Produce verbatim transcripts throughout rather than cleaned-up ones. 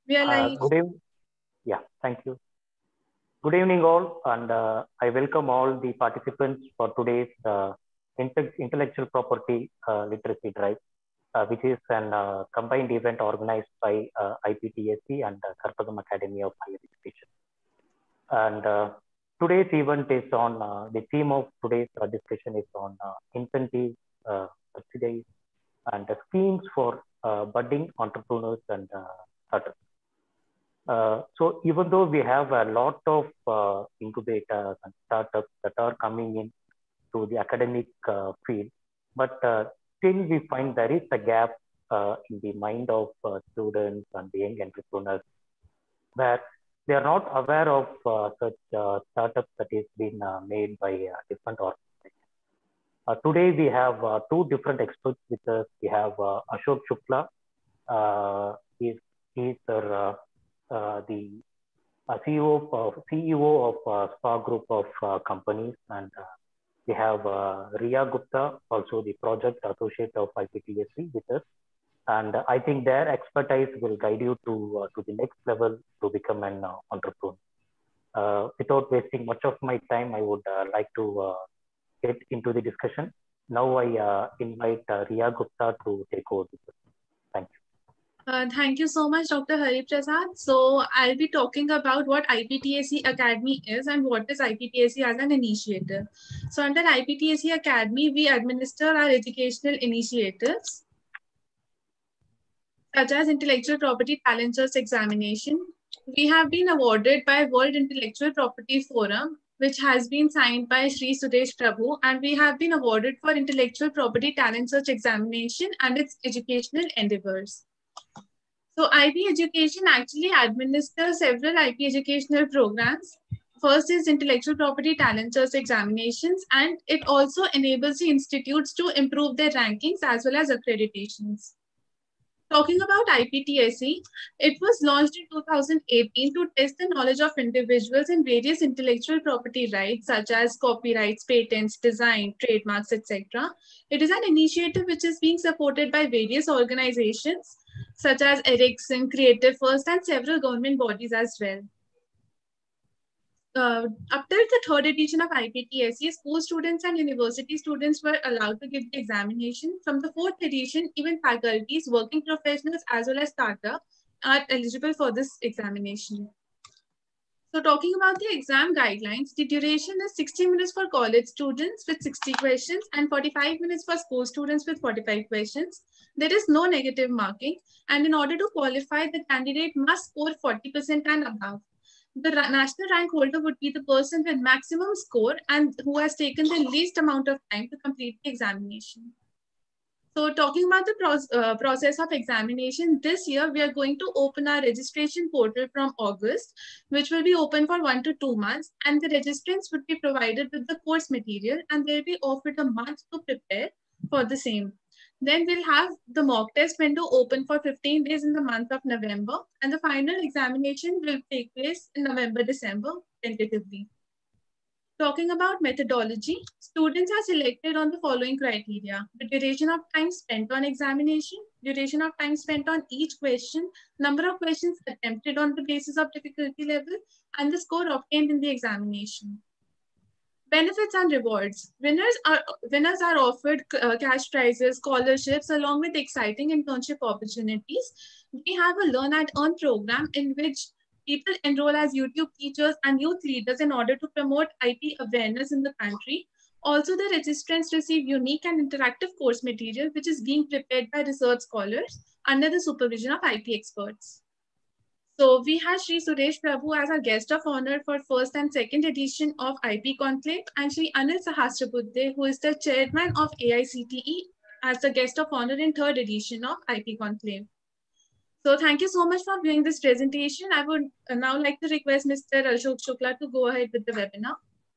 We are Uh, live. good evening. Yeah, thank you. Good evening, all, and uh, I welcome all the participants for today's uh, inte- intellectual property uh, literacy drive, uh, which is an uh, combined event organized by uh, I P T S C and uh, Karpagam Academy of Higher Education. And uh, today's event is on uh, the theme of today's uh, discussion is on uh, incentives, uh, subsidies, and uh, schemes for uh, budding entrepreneurs and uh, startups. Uh, so even though we have a lot of uh, incubators and startups that are coming in to the academic uh, field, but uh, still we find there is a gap uh, in the mind of uh, students and the young entrepreneurs where they are not aware of uh, such uh, startups that is being uh, made by uh, different organizations. Uh, today we have uh, two different experts with us. We have uh, Ashok Shukla. Uh, he's, he's uh, uh, the uh, C E O of C E O of uh, Spa Group of uh, companies, and uh, we have uh, Riya Gupta, also the project associate of I P T S C with us. And uh, I think their expertise will guide you to uh, to the next level to become an uh, entrepreneur. Uh, without wasting much of my time, I would uh, like to uh, get into the discussion. Now I uh, invite uh, Riya Gupta to take over. Thank you. Uh, thank you so much, Doctor Hari Prasad. So, I'll be talking about what I P T S C Academy is and what is I P T S C as an initiative. So, under I P T S C Academy, we administer our educational initiatives such as Intellectual Property Talent Search Examination. We have been awarded by World Intellectual Property Forum, which has been signed by Sri Suresh Prabhu, and we have been awarded for Intellectual Property Talent Search Examination and its educational endeavors. So I P Education actually administers several I P educational programs. First is Intellectual Property Talent Search Examinations, and it also enables the institutes to improve their rankings as well as accreditations. Talking about I P T S C, it was launched in two thousand eighteen to test the knowledge of individuals in various intellectual property rights such as copyrights, patents, design, trademarks, et cetera. It is an initiative which is being supported by various organizations such as Ericsson, Creative First, and several government bodies as well. Uh, up till the third edition of I P T S C, school students and university students were allowed to give the examination. From the fourth edition, even faculties, working professionals, as well as startups are eligible for this examination. So talking about the exam guidelines, the duration is sixty minutes for college students with sixty questions and forty-five minutes for school students with forty-five questions. There is no negative marking, and in order to qualify, the candidate must score forty percent and above. The national rank holder would be the person with maximum score and who has taken the least amount of time to complete the examination. So talking about the pro uh, process of examination, this year we are going to open our registration portal from August, which will be open for one to two months, and the registrants would be provided with the course material and they'll be offered a month to prepare for the same. Then we'll have the mock test window open for fifteen days in the month of November, and the final examination will take place in November, December, tentatively. Talking about methodology, students are selected on the following criteria: the duration of time spent on examination, duration of time spent on each question, number of questions attempted on the basis of difficulty level, and the score obtained in the examination. Benefits and rewards. Winners are winners are offered uh, cash prizes, scholarships, along with exciting internship opportunities. We have a Learn and Earn program in which people enroll as YouTube teachers and youth leaders in order to promote I P awareness in the country. Also, the registrants receive unique and interactive course material, which is being prepared by research scholars under the supervision of I P experts. So we have Sri Suresh Prabhu as our guest of honor for first and second edition of I P Conclave, and Sri Anil Sahasrabudhe, who is the chairman of A I C T E, as the guest of honor in third edition of I P Conclave. So thank you so much for viewing this presentation. I would now like to request Mister Ashok Shukla to go ahead with the webinar.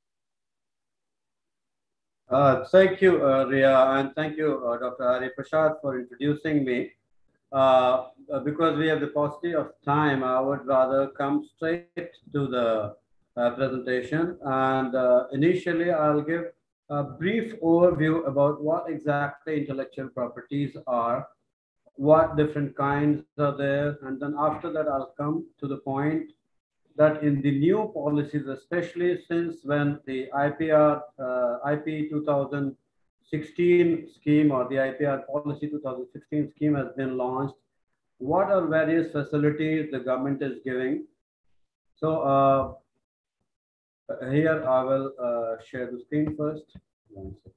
Uh, thank you, uh, Riya, and thank you, uh, Doctor Hari Prasad, for introducing me. Uh, because we have the paucity of time, I would rather come straight to the uh, presentation. And uh, initially, I'll give a brief overview about what exactly intellectual properties are, what different kinds are there. And then after that, I'll come to the point that in the new policies, especially since when the I P R, uh, I P two thousand sixteen scheme or the I P R policy two thousand sixteen scheme has been launched, what are various facilities the government is giving. So uh, here I will uh, share the screen first. One second.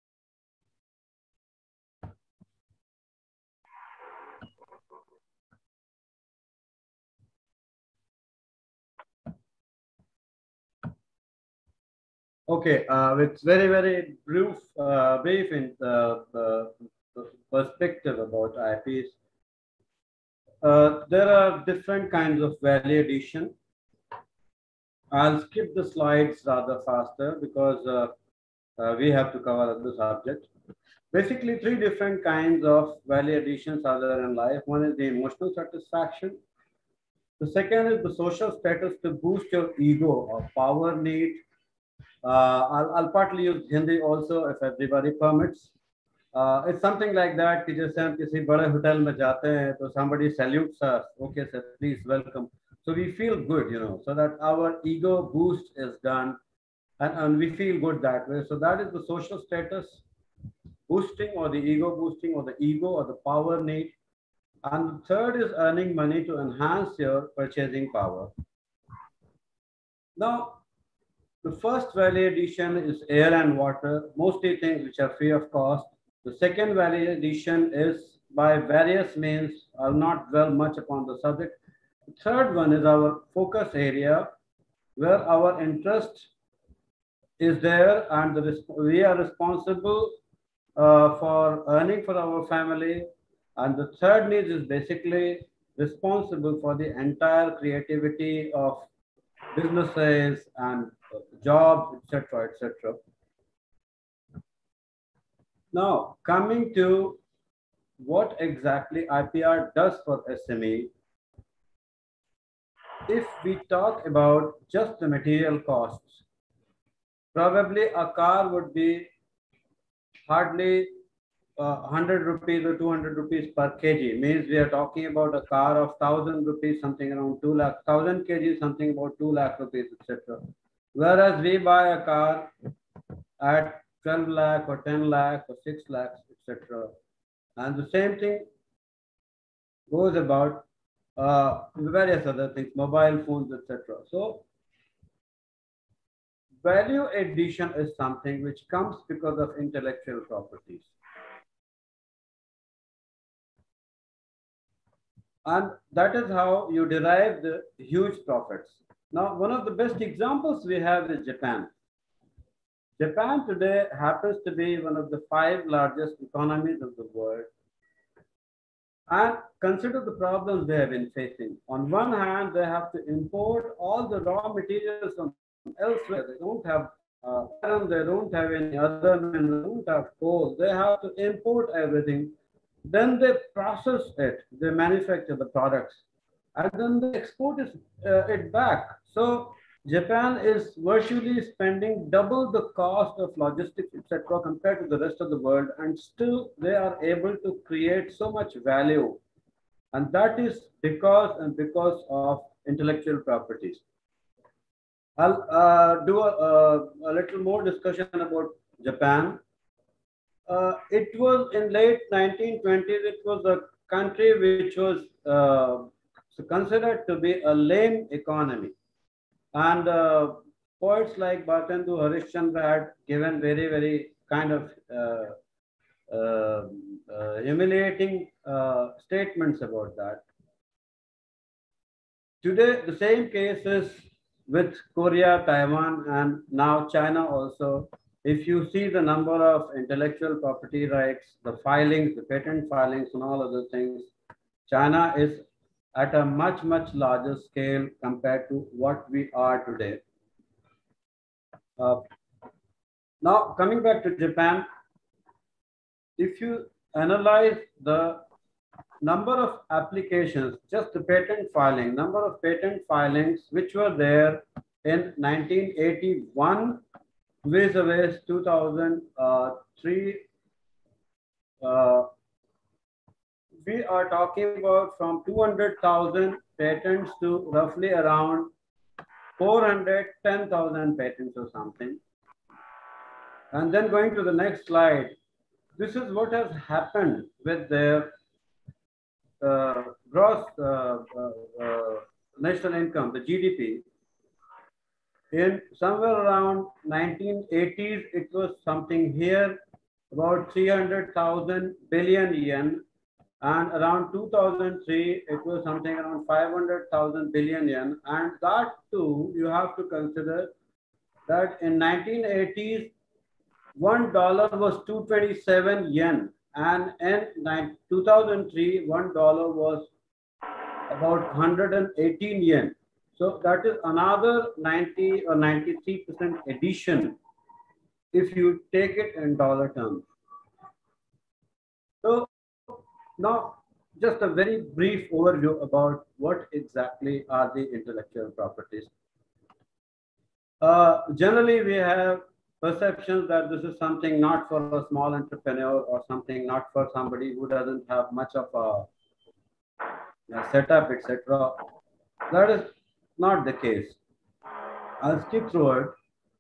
Okay, uh, it's very, very brief, uh, brief in the, the, the perspective about I Ps. Uh, there are different kinds of value addition. I'll skip the slides rather faster because uh, uh, we have to cover the subject. Basically, three different kinds of value additions are there in life. One is the emotional satisfaction. The second is the social status to boost your ego or power need. Uh, I'll, I'll partly use Hindi also if everybody permits. Uh, it's something like that कि जैसे हम किसी बड़े hotel में जाते हैं तो somebody salutes us, okay sir, please welcome. So we feel good, you know, so that our ego boost is done, and, and we feel good that way. So that is the social status boosting or the ego boosting or the ego or the power need. And the third is earning money to enhance your purchasing power. Now, the first value addition is air and water, mostly things which are free of cost. The second value addition is by various means. I'll not dwell much upon the subject. The third one is our focus area, where our interest is there and the, we are responsible uh, for earning for our family. And the third need is basically responsible for the entire creativity of businesses and jobs, et cetera, et cetera. Now, coming to what exactly I P R does for S M E, if we talk about just the material costs, probably a car would be hardly uh, one hundred rupees or two hundred rupees per kg. Means we are talking about a car of one thousand rupees, something around two lakh, one thousand kg, something about two lakh rupees, et cetera. Whereas we buy a car at twelve lakh or ten lakh or six lakhs, et cetera. And the same thing goes about uh, various other things, mobile phones, et cetera. So value addition is something which comes because of intellectual properties. And that is how you derive the huge profits. Now, one of the best examples we have is Japan. Japan today happens to be one of the five largest economies of the world. And consider the problems they have been facing. On one hand, they have to import all the raw materials from elsewhere. They don't have uh, iron, they don't have any other, they don't have coal. They have to import everything. Then they process it, they manufacture the products, and then they export it, uh, it back. So Japan is virtually spending double the cost of logistics, et cetera, compared to the rest of the world, and still they are able to create so much value. And that is because and because of intellectual properties. I'll uh, do a, a, a little more discussion about Japan. Uh, it was in late nineteen twenties, it was a country which was uh, considered to be a lame economy. And uh, poets like Bhartendu Harishchandra had given very, very kind of uh, uh, uh, humiliating uh, statements about that. Today, the same case is with Korea, Taiwan, and now China also. If you see the number of intellectual property rights, the filings, the patent filings, and all other things, China is at a much, much larger scale compared to what we are today. Uh, now, coming back to Japan, if you analyze the number of applications, just the patent filing, number of patent filings which were there in nineteen eighty-one vis-a-vis two thousand three, uh, we are talking about from two hundred thousand patents to roughly around four hundred ten thousand patents or something. And then going to the next slide, this is what has happened with their uh, gross uh, uh, uh, national income, the G D P. In somewhere around nineteen eighties, it was something here, about three hundred thousand billion yen. And around two thousand three, it was something around five hundred thousand billion yen. And that too, you have to consider that in nineteen eighties, one dollar was two hundred twenty-seven yen. And in two thousand three, one dollar was about one hundred eighteen yen. So that is another ninety or ninety-three percent addition if you take it in dollar terms. So now just a very brief overview about what exactly are the intellectual properties. Uh, generally, we have perceptions that this is something not for a small entrepreneur or something not for somebody who doesn't have much of a, a setup, et cetera. That is not the case. I'll skip through it.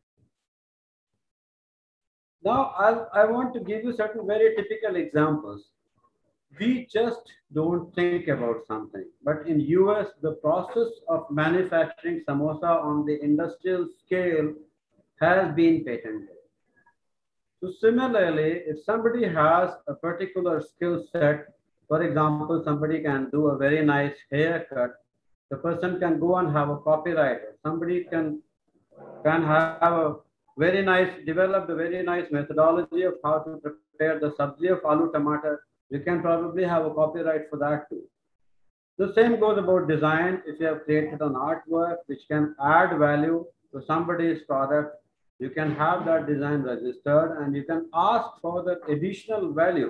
Now, I'll, I want to give you certain very typical examples. We just don't think about something. But in U S, the process of manufacturing samosa on the industrial scale has been patented. So similarly, if somebody has a particular skill set, for example, somebody can do a very nice haircut, the person can go and have a copywriter. Somebody can, can have a very nice, develop a very nice methodology of how to prepare the sabzi of aloo tomato. You can probably have a copyright for that too. The same goes about design. If you have created an artwork which can add value to somebody's product, you can have that design registered and you can ask for the additional value.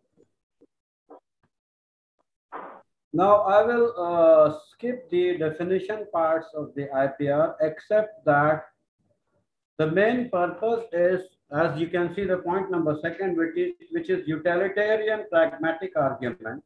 Now, I will uh, skip the definition parts of the I P R, except that the main purpose is, as you can see, the point number second, which is, which is utilitarian pragmatic argument.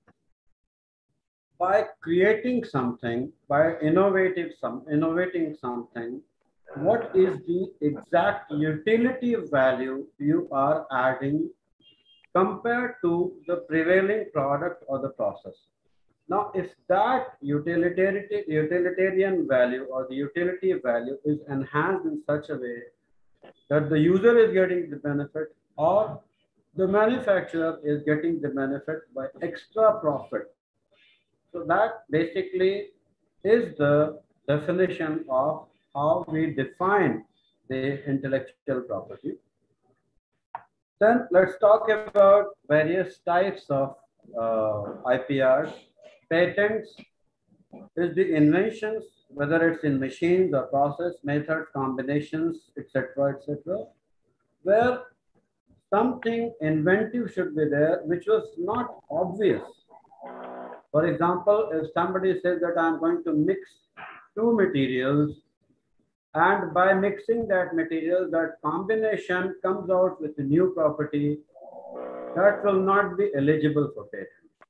By creating something, by innovative some, innovating something, what is the exact utility value you are adding compared to the prevailing product or the process? Now, if that utilitarian, utilitarian value or the utility value is enhanced in such a way that the user is getting the benefit or the manufacturer is getting the benefit by extra profit. So that basically is the definition of how we define the intellectual property. Then let's talk about various types of uh, I P Rs. Patents is the inventions, whether it's in machines or process, methods, combinations, et cetera, et cetera, where something inventive should be there, which was not obvious. For example, if somebody says that I'm going to mix two materials, and by mixing that material, that combination comes out with a new property, that will not be eligible for patent.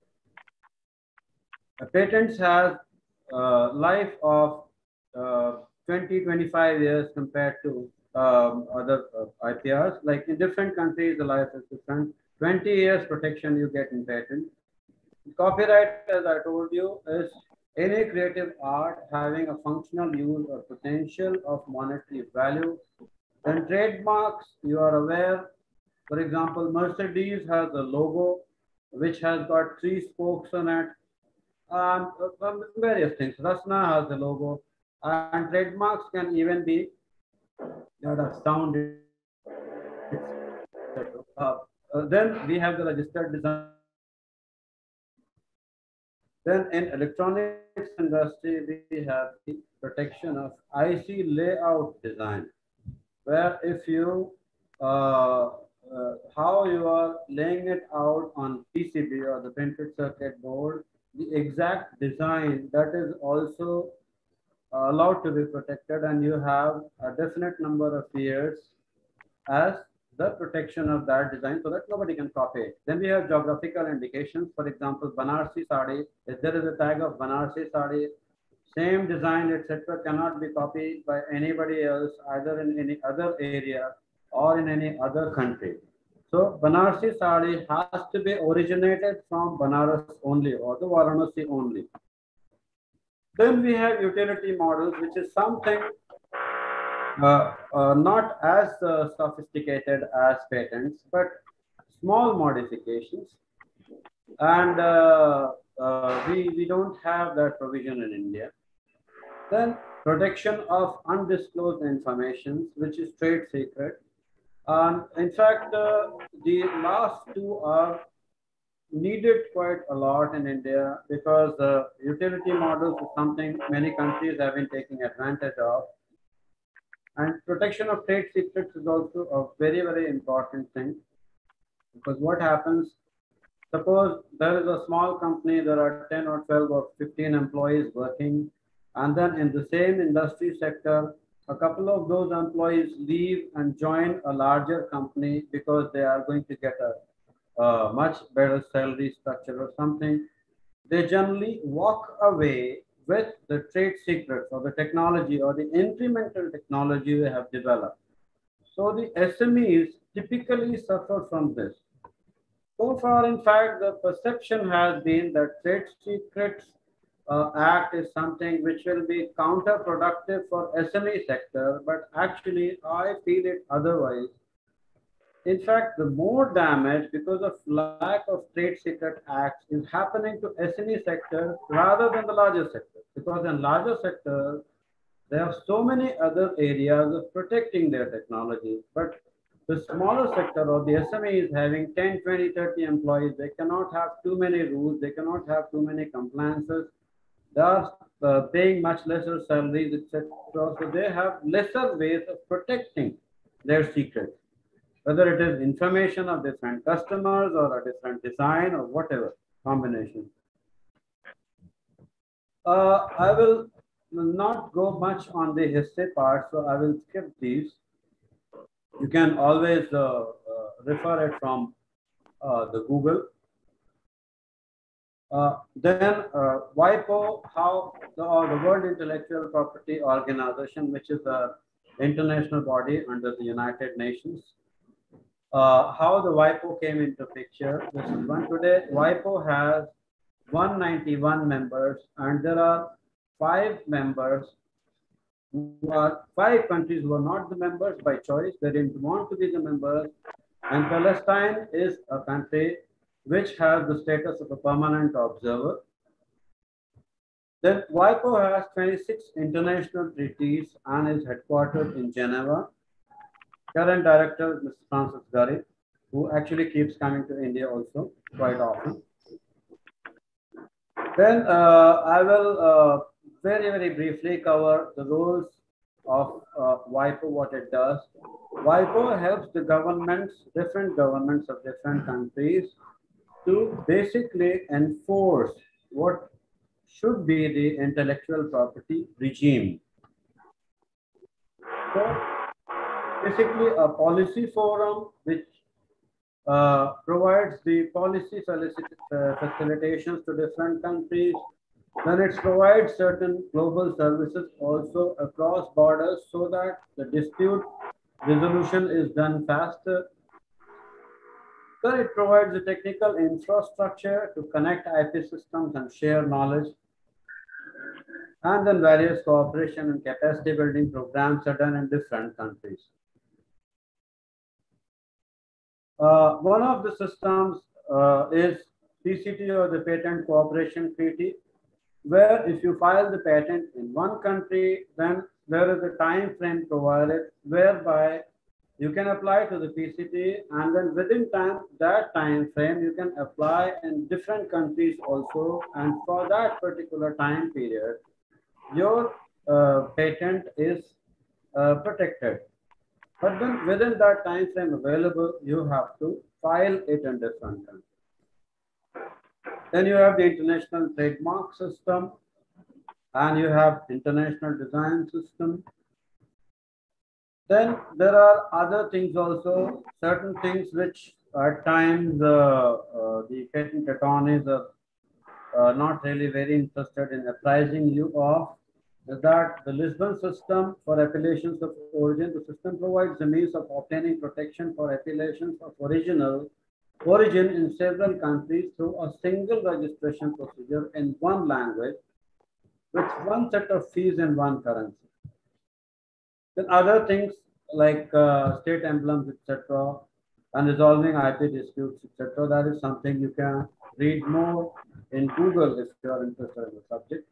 A patents have uh, life of uh, twenty, twenty-five years compared to um, other uh, I P Rs. Like in different countries, the life is different. twenty years protection you get in patent. Copyright, as I told you, is any creative art having a functional use or potential of monetary value. Then trademarks, you are aware. For example, Mercedes has a logo which has got three spokes on it. And uh, various things. Rasna has a logo, and trademarks can even be that are sound. Uh, uh, then we have the registered design. Then in electronics industry, we have the protection of I C layout design, where if you uh, uh, how you are laying it out on P C B or the printed circuit board, the exact design that is also uh, allowed to be protected, and you have a definite number of years as the protection of that design so that nobody can copy it. Then we have geographical indications. For example, Banarsi sari, if there is a tag of Banarsi sari, same design, et cetera, cannot be copied by anybody else, either in any other area or in any other country. So Banarsi sari has to be originated from Banaras only, or the Varanasi only. Then we have utility models, which is something uh, uh, not as uh, sophisticated as patents, but small modifications. And uh, uh, we, we don't have that provision in India. Then protection of undisclosed information, which is trade secret. And in fact, uh, the last two are needed quite a lot in India because the utility models is something many countries have been taking advantage of. And protection of trade secrets is also a very, very important thing, because what happens, suppose there is a small company, there are ten or twelve or fifteen employees working, and then in the same industry sector, a couple of those employees leave and join a larger company because they are going to get a, a much better salary structure or something. They generally walk away with the trade secrets or the technology or the incremental technology they have developed. So the S M Es typically suffer from this. So far, in fact, the perception has been that Trade Secrets uh, Act is something which will be counterproductive for S M E sector, but actually I feel it otherwise. In fact, the more damage because of lack of trade secret acts is happening to S M E sector rather than the larger sector. Because in larger sector, there are so many other areas of protecting their technology. But the smaller sector or the S M E is having ten, twenty, thirty employees. They cannot have too many rules. They cannot have too many compliances. They are uh, paying much lesser salaries, et cetera. So they have lesser ways of protecting their secrets, whether it is information of different customers or a different design or whatever combination. Uh, I will not go much on the history part, so I will skip these. You can always uh, uh, refer it from uh, the Google. Uh, then uh, WIPO, how the, or the World Intellectual Property Organization, which is an international body under the United Nations. Uh, how the WIPO came into picture. This is one today. WIPO has one hundred ninety-one members, and there are five members who are five countries who are not the members by choice. They didn't want to be the members, and Palestine is a country which has the status of a permanent observer. Then WIPO has twenty-six international treaties and is headquartered in Geneva. Current director, Mister Francis Gurry, who actually keeps coming to India also quite often. Then uh, I will uh, very, very briefly cover the roles of uh, WIPO, what it does. WIPO helps the governments, different governments of different countries, to basically enforce what should be the intellectual property regime. So, basically a policy forum which uh, provides the policy felicit uh, facilitations to different countries. Then it provides certain global services also across borders so that the dispute resolution is done faster. Then it provides the technical infrastructure to connect I P systems and share knowledge. And then various cooperation and capacity building programs are done in different countries. Uh, one of the systems uh, is P C T, or the Patent Cooperation Treaty, where if you file the patent in one country, then there is a time frame provided whereby you can apply to the P C T, and then within time, that time frame, you can apply in different countries also, and for that particular time period, your uh, patent is uh, protected. But then within that time frame available, you have to file it in different countries. Then you have the international trademark system, and you have international design system. Then there are other things also, certain things which at times uh, uh, the patent attorneys are uh, not really very interested in apprising you of, is that the Lisbon system for appellations of origin, the system provides a means of obtaining protection for appellations of original origin in several countries through a single registration procedure in one language with one set of fees in one currency. Then other things like uh, state emblems, et cetera, and resolving I P disputes, et cetera. That is something you can read more in Google if you are interested in the subject.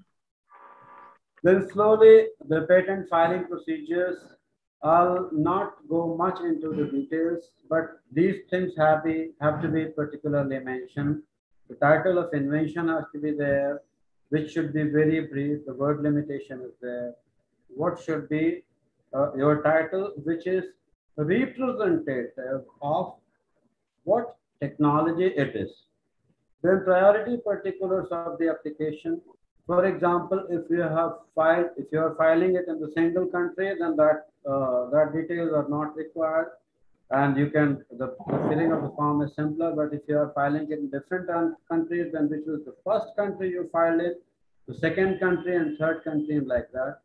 Then slowly, the patent filing procedures. I'll not go much into the details, but these things have, be, have to be particularly mentioned. The title of invention has to be there, which should be very brief. The word limitation is there. What should be uh, your title, which is representative of what technology it is. Then priority particulars of the application. For example, if you have filed, if you are filing it in the single country, then that uh, that details are not required, and you can the, the filling of the form is simpler. But if you are filing it in different countries, then which was the first country you filed it, the second country and third country, and like that,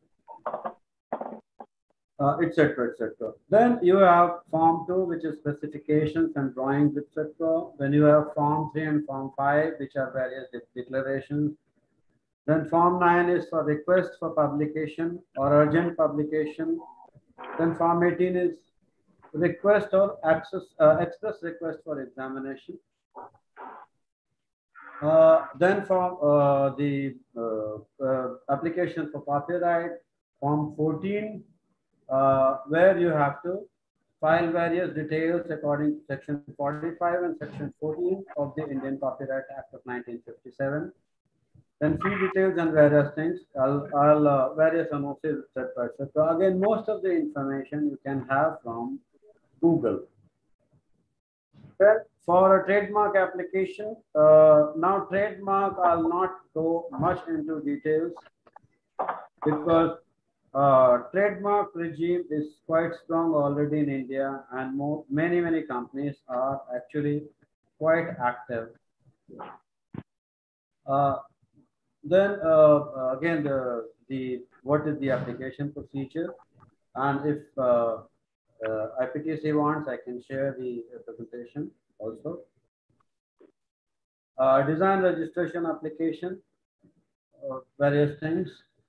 uh, et cetera, et cetera. Then you have form two, which is specifications and drawings, et cetera. Then you have form three and form five, which are various de declarations. Then form nine is for request for publication or urgent publication. Then form eighteen is request or access, uh, express request for examination. Uh, then form uh, the uh, uh, application for copyright, form fourteen, uh, where you have to file various details according to section forty-five and section fourteen of the Indian Copyright Act of nineteen fifty-seven. Then fee details and various things, I'll, I'll uh, various annonces, et cetera, et cetera. Again, most of the information you can have from Google. Then for a trademark application, uh, now trademark, I'll not go much into details because uh, trademark regime is quite strong already in India, and more, many, many companies are actually quite active. Uh, Then uh, again, the, the what is the application procedure, and if uh, uh, I P T C wants, I can share the presentation also. Uh, design registration application, uh, various things.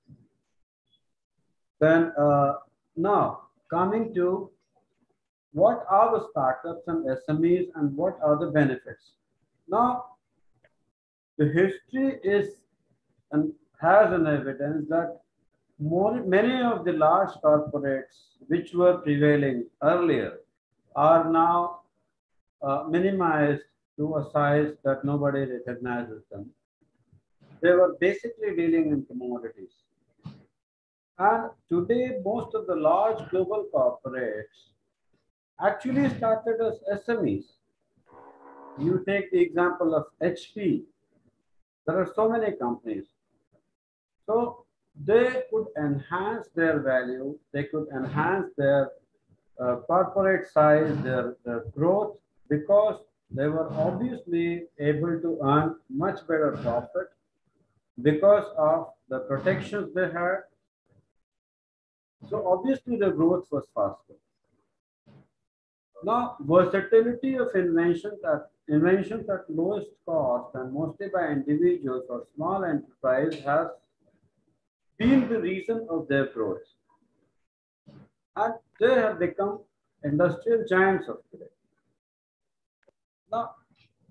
Then uh, now coming to what are the startups and S M Es and what are the benefits. Now the history is and has an evidence that more, many of the large corporates which were prevailing earlier are now uh, minimized to a size that nobody recognizes them. They were basically dealing in commodities. And today, most of the large global corporates actually started as S M Es. You take the example of H P. There are so many companies. So they could enhance their value, they could enhance their uh, corporate size, their, their growth, because they were obviously able to earn much better profit because of the protections they had. So obviously the growth was faster. Now, versatility of inventions at, inventions at lowest cost and mostly by individuals or small enterprise has been the reason of their growth. And they have become industrial giants of today. Now,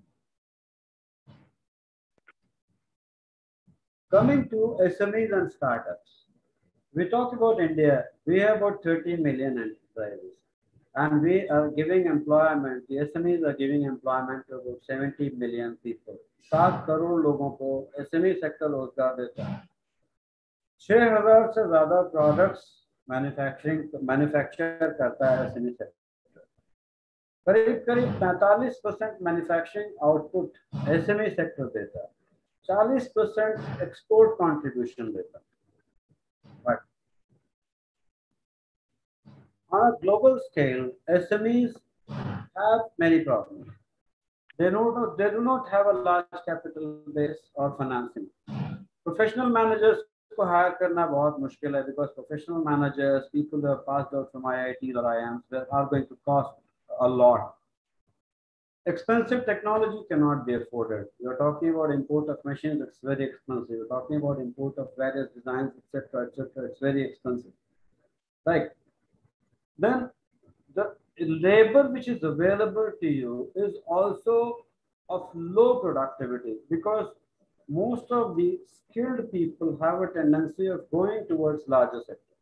coming to S M Es and startups, we talk about India. We have about thirty million enterprises, and we are giving employment. The S M Es are giving employment to about seventy million people. सात करोड़ लोगों को S M E sector रोजगार देता है. छह हजार से ज्यादा प्रोडक्ट्स मैन्युफैक्चरिंग मैन्युफैक्चर करता है S M E सेक्टर. करीब करीब पैंतालीस percent manufacturing output S M E sector देता है. चालीस परसेंट एक्सपोर्ट कंट्रीब्यूशन देता है. But On a global scale, S M Es have many problems. They don't, they do not have a large capital base or financing. Professional managers को hire करना बहुत मुश्किल है because professional managers, people who have passed out from I I Ts or I I Ms, are going to cost a lot. Expensive technology cannot be afforded. You're talking about import of machines, it's very expensive. You're talking about import of various designs, et cetera, et cetera. It's very expensive. Right? Then the labor which is available to you is also of low productivity because most of the skilled people have a tendency of going towards larger sectors.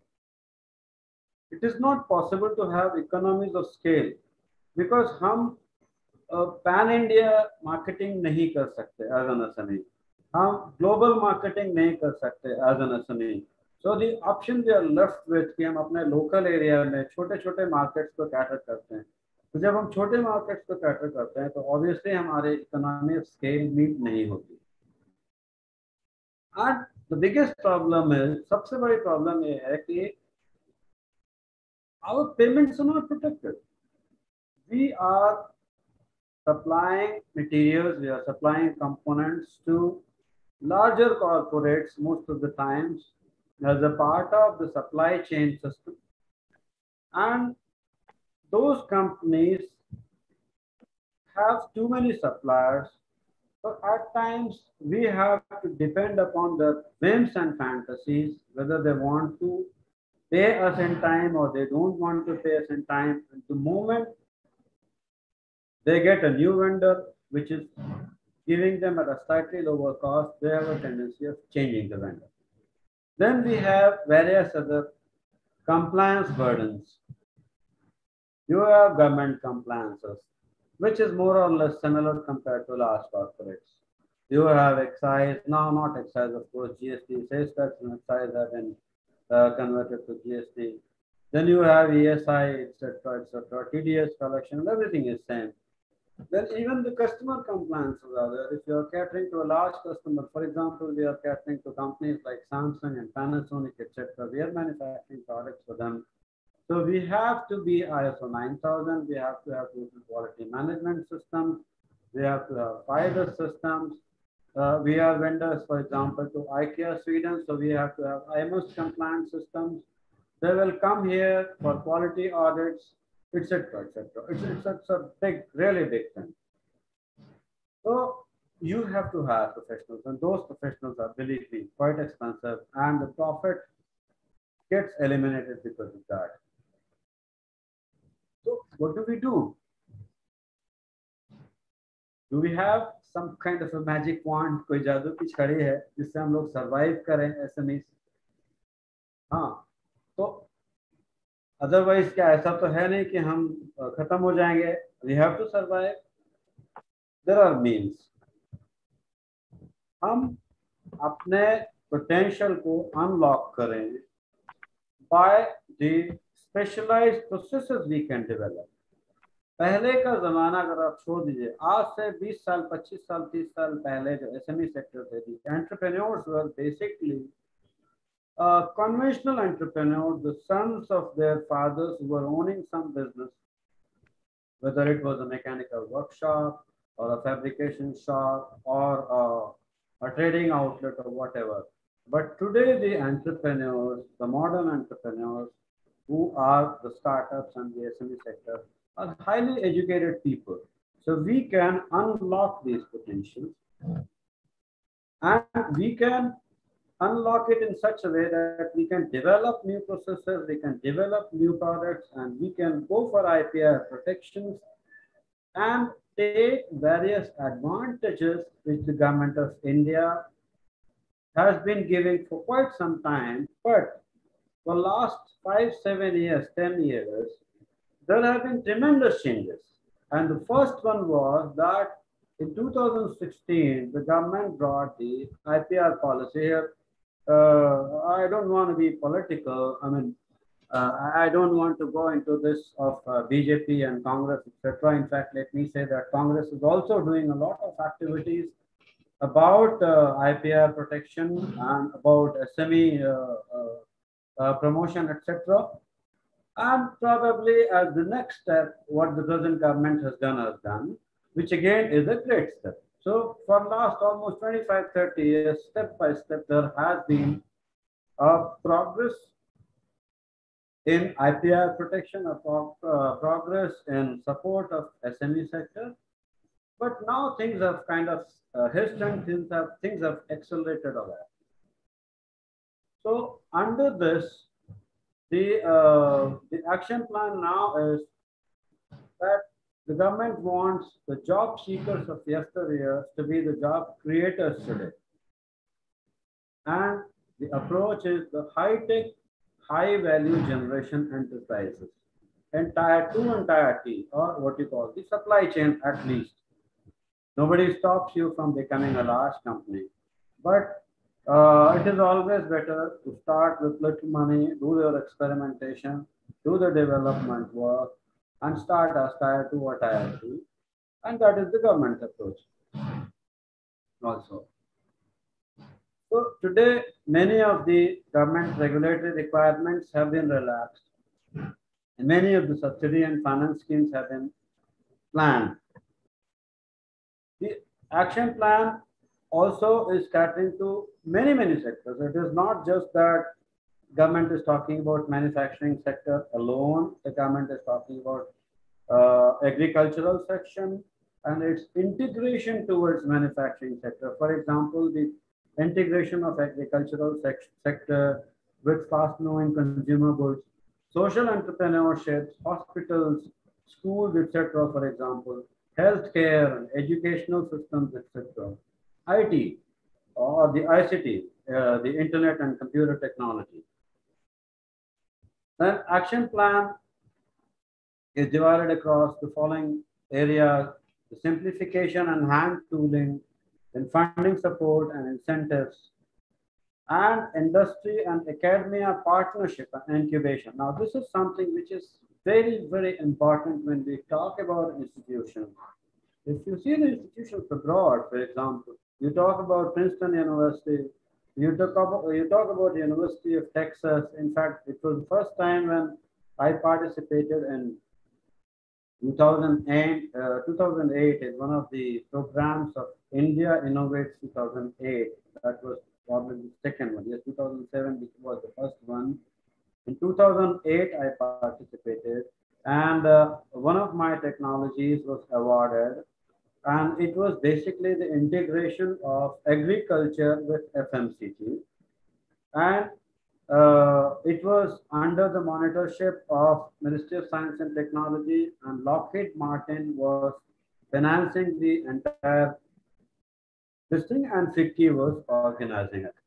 It is not possible to have economies of scale because हम pan India marketing नहीं कर सकते as an SME, हम global marketing नहीं कर सकते as an SME. So the option we are left with कि हम अपने लोकल एरिया में छोटे छोटे मार्केट्स को कैटर करते हैं. तो जब हम छोटे मार्केट्स को कैटर करते हैं तो ऑब्वियसली हमारे इकोनॉमी ऑफ स्केल मीट नहीं होती. एंड द बिगेस्ट प्रॉब्लम है, सबसे बड़ी प्रॉब्लम ये है कि our payments are not protected. We are supplying materials, we are supplying components to larger corporates most of the times as a part of the supply chain system. And those companies have too many suppliers. So at times we have to depend upon their whims and fantasies, whether they want to pay us in time or they don't want to pay us in time. At the moment they get a new vendor which is giving them at a slightly lower cost, they have a tendency of changing the vendor. Then we have various other compliance burdens. You have government compliances, which is more or less similar compared to large corporates. You have excise, no, not excise, of course, G S T, sales tax and excise have been uh, converted to G S T. Then you have E S I, et cetera, et cetera, T D S collection, everything is same. Then even the customer compliances are there. If you are catering to a large customer, for example, we are catering to companies like Samsung and Panasonic, et cetera. We are manufacturing products for them. So we have to be I S O nine thousand. We have to have quality management systems. We have to have FIDO systems. Uh, we are vendors, for example, to IKEA Sweden. So we have to have I M S compliant systems. They will come here for quality audits, et cetera, et cetera. It's, it's, it's a big, really big thing. So you have to hire professionals, and those professionals are, believe me, quite expensive, and the profit gets eliminated because of that. So what do we do? Do we have some kind of a magic wand? कोई जादू की छड़ी है जिससे हम लोग survive करें S M Es? हाँ, तो अदरवाइज क्या ऐसा तो है नहीं कि हम खत्म हो जाएंगे. We have to survive. There are means. हम अपने पोटेंशियल को अनलॉक करें by the specialised processes we can develop. पहले का जमाना अगर आप छोड़ दीजिए, आज से बीस साल, पच्चीस साल, तीस साल पहले जो एसएमई सेक्टर थे, entrepreneurs were basically Uh, conventional entrepreneurs, the sons of their fathers who were owning some business, whether it was a mechanical workshop or a fabrication shop or a, a trading outlet or whatever. But today the entrepreneurs, the modern entrepreneurs who are the startups and the S M E sector are highly educated people. So we can unlock these potentials and we can unlock it in such a way that we can develop new processes, we can develop new products, and we can go for I P R protections and take various advantages which the government of India has been giving for quite some time. But for the last five, seven years, ten years, there have been tremendous changes. And the first one was that in two thousand sixteen, the government brought the I P R policy here. Uh, I don't want to be political. I mean, uh, I don't want to go into this of uh, B J P and Congress, et cetera. In fact, let me say that Congress is also doing a lot of activities about uh, I P R protection and about S M E uh, uh, uh, promotion, et cetera. And probably as the next step, what the present government has done has done, which again is a great step. So for last almost twenty-five, thirty years, step by step, there has been a progress in I P R protection, a pro uh, progress in support of S M E sector. But now things have kind of uh, hastened, things have, things have accelerated a lot. So under this, the, uh, the action plan now is that the government wants the job seekers of yesteryear to be the job creators today. And the approach is the high-tech, high-value generation enterprises, entire two and tier T, or what you call the supply chain at least. Nobody stops you from becoming a large company, but uh, it is always better to start with little money, do your experimentation, do the development work, and start as tier two or tier three. And that is the government's approach also. So today, many of the government regulatory requirements have been relaxed. And many of the subsidy and finance schemes have been planned. The action plan also is catering to many, many sectors. It is not just that government is talking about manufacturing sector alone. The government is talking about uh, agricultural section and its integration towards manufacturing sector. For example, the integration of agricultural sec sector with fast-moving consumer goods, social entrepreneurships, hospitals, schools, et cetera. For example, healthcare, educational systems, et cetera. I T or the I C T, uh, the internet and computer technology. Then action plan is divided across the following areas: the simplification and hand tooling, then funding support and incentives, and industry and academia partnership and incubation. Now, this is something which is very, very important when we talk about institutions. If you see the institutions abroad, for example, you talk about Princeton University, you talk about, you talk about the University of Texas. In fact, it was the first time when I participated in two thousand eight, uh, two thousand eight is one of the programs of India Innovates two thousand eight. That was probably the second one. Yes, two thousand seven, which was the first one. In two thousand eight, I participated, and uh, one of my technologies was awarded, and it was basically the integration of agriculture with F M C G, and uh, it was under the monitorship of Ministry of Science and Technology, and Lockheed Martin was financing the entire this thing, and FICCI was organizing it.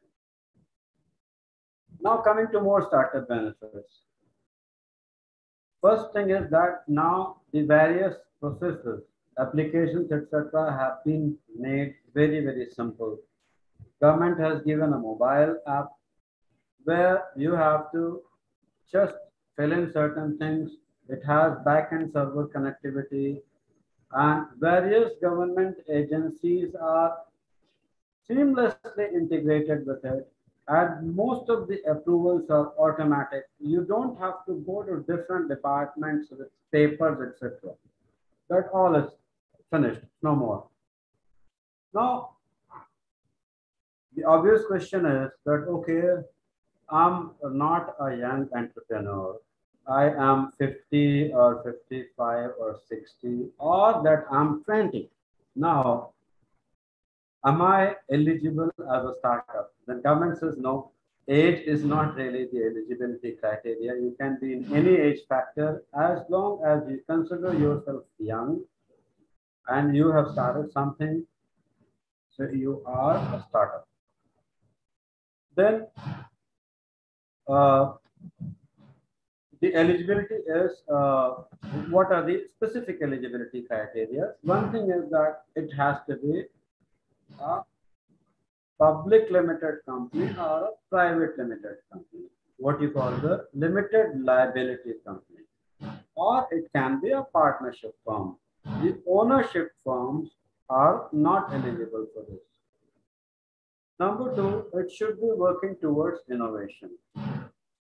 Now coming to more startup benefits. First thing is that now the various processes, applications, et cetera have been made very, very simple. Government has given a mobile app where you have to just fill in certain things. It has back-end server connectivity, and various government agencies are seamlessly integrated with it. And most of the approvals are automatic. You don't have to go to different departments with papers, et cetera. That all is finished, no more. Now, the obvious question is that, okay, I'm not a young entrepreneur. I am fifty or fifty-five or sixty, or that I'm twenty. Now, am I eligible as a startup? The government says no. Age is not really the eligibility criteria. You can be in any age factor as long as you consider yourself young and you have started something. So you are a startup. Then uh, the eligibility is, uh, what are the specific eligibility criteria? One thing is that it has to be a public limited company or a private limited company, what you call the limited liability company, or it can be a partnership firm. The ownership firms are not eligible for this. Number two, it should be working towards innovation.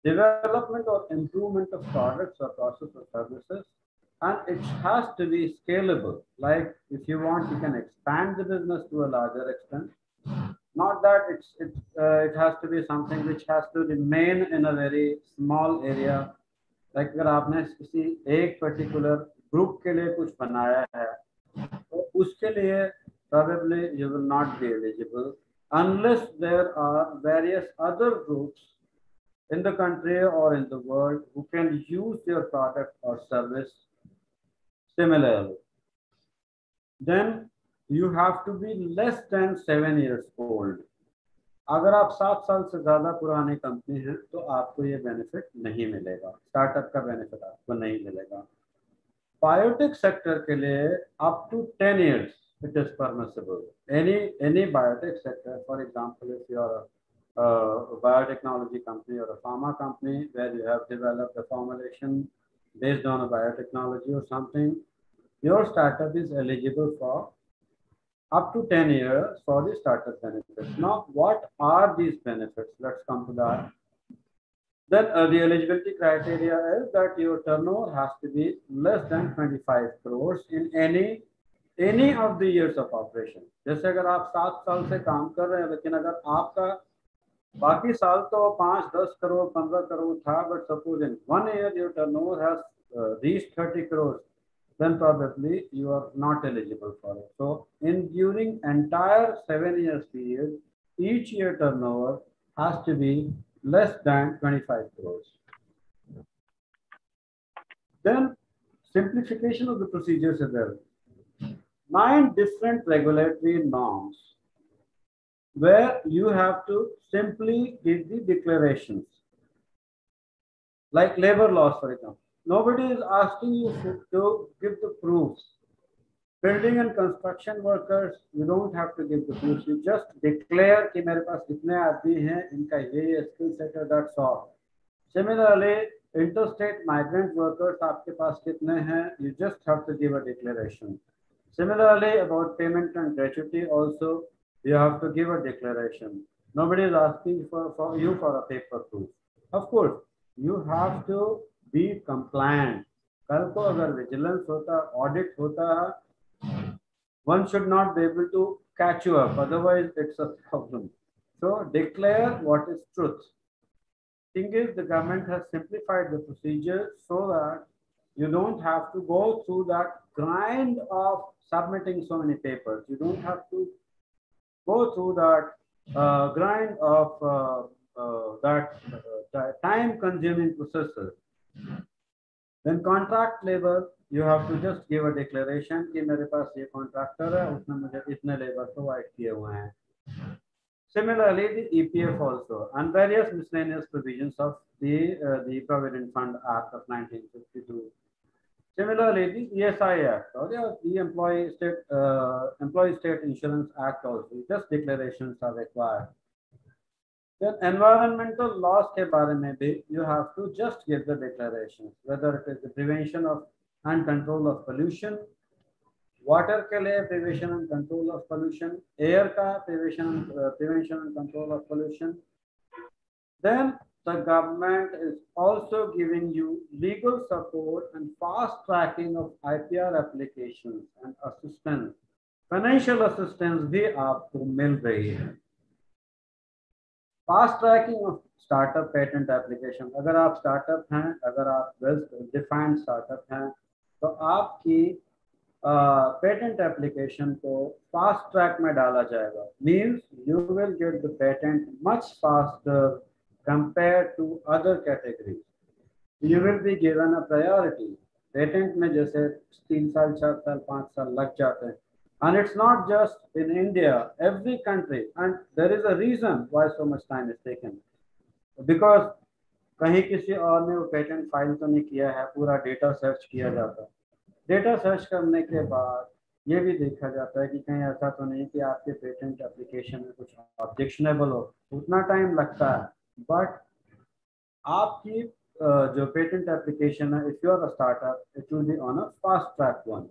development or improvement of products or process or services, and it has to be scalable. Like if you want, you can expand the business to a larger extent. Not that it's, it, uh, it has to be something which has to remain in a very small area. Like अगर आपने किसी एक particular group के लिए कुछ बनाया है, तो उसके लिए probably you will not be eligible unless there are various other groups in the country or in the world who can use your product or service similarly. Then you have to be less than seven years old. अगर आप सात साल से ज़्यादा पुरानी company है तो आपको ये बेनिफिट नहीं मिलेगा, स्टार्टअप का बेनिफिट आपको नहीं मिलेगा। बायोटेक सेक्टर के लिए up to ten years it is permissible. Any any biotech sector, for example, if you are a, a biotechnology company or a pharma company where you have developed a formulation based on a biotechnology or something, your startup is eligible for up to ten years for the startup benefits. Now, what are these benefits? Let's come to that. Then uh, the eligibility criteria is that your turnover has to be less than twenty-five crores in any any of the years of operation. जैसे अगर आप सात साल से काम कर रहे हैं, लेकिन अगर आपका बाकी साल तो पाँच दस करोड़ पंद्रह करोड़ था, but suppose in one year your turnover has uh, reached thirty crores, then probably you are not eligible for it. So in during entire seven years period, each year turnover has to be less than twenty-five crores. Then simplification of the procedures is there. Nine different regulatory norms where you have to simply give the declarations. Like labor laws, for example. Nobody is asking you to give the proofs. Building and construction workers, you don't have to give the proofs. You just declare कि मेरे पास कितने आदमी हैं, इनका ये skill set है, that's all. Similarly, interstate migrant workers, आपके पास कितने हैं, you just have to give a declaration. Similarly, about payment and gratuity also, you have to give a declaration. Nobody is asking for, for you for a paper proof. Of course, you have to be compliant. कल को अगर vigilance होता, audit होता, one should not be able to catch you up. Otherwise, it's a problem. So declare what is truth. Thing is, the government has simplified the procedure so that you don't have to go through that grind of submitting so many papers. You don't have to go through that uh, grind of uh, uh, that uh, time-consuming processes. Then contract labor, you have to just give a declaration कि मेरे पास ये contractor है, उसने मुझे इतने labor provide किए हुए हैं. Similarly, the E P F also and various miscellaneous provisions of the uh, the Provident Fund Act of nineteen fifty-two. Similarly, the E S I Act or the Employee State uh, Employee State Insurance Act also, just declarations are required. Then environmental laws के बारे में भी you have to just give the declarations, whether it is the prevention of and control of pollution, water के लिए prevention and control of pollution, air का prevention uh, prevention and control of pollution. Then the government is also giving you legal support and fast tracking of I P R applications and assistance. Financial assistance भी आपको मिल रही है. Fast tracking of startup patent application. अगर आप startup हैं, अगर आप well defined startup हैं, तो आपकी uh, patent application को fast track में डाला जाएगा. Means you will get the patent much faster compared to other categories. You will be given a priority. Patent में जैसे तीन साल, चार साल, पाँच साल लग जाते हैं. And it's not just in India, every country, and there is a reason why so much time is taken. Because कहीं किसी और ने वो पेटेंट फाइल तो नहीं किया है, पूरा डेटा सर्च किया जाता है. डेटा सर्च करने के बाद ये भी देखा जाता है कि कहीं ऐसा तो नहीं कि आपके पेटेंट एप्लीकेशन में कुछ ऑब्जेक्शनेबल हो. उतना टाइम लगता है, बट आपकी uh, जो पेटेंट एप्लीकेशन है, if you are a startup, it will be on a fast track one.